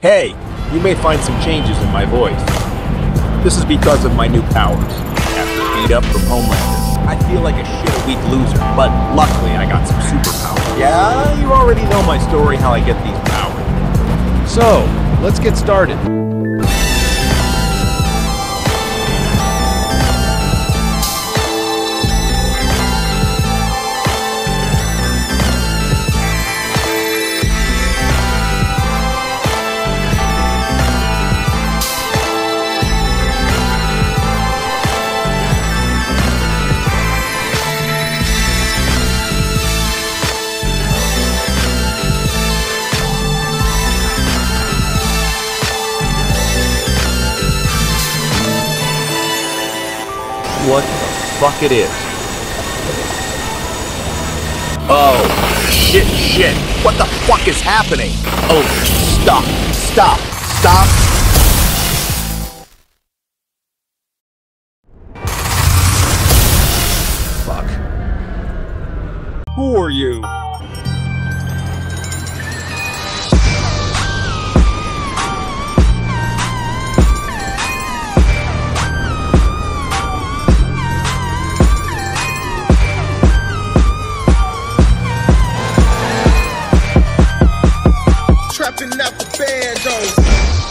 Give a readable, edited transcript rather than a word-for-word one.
Hey, you may find some changes in my voice. This is because of my new powers. After beat up from Homelander, I feel like a weak loser, but luckily I got some superpowers. Yeah, you already know my story, how I get these powers. So, let's get started. What the fuck it is? Oh, shit. What the fuck is happening? Oh, stop. Fuck. Who are you? Trapping out the band, though.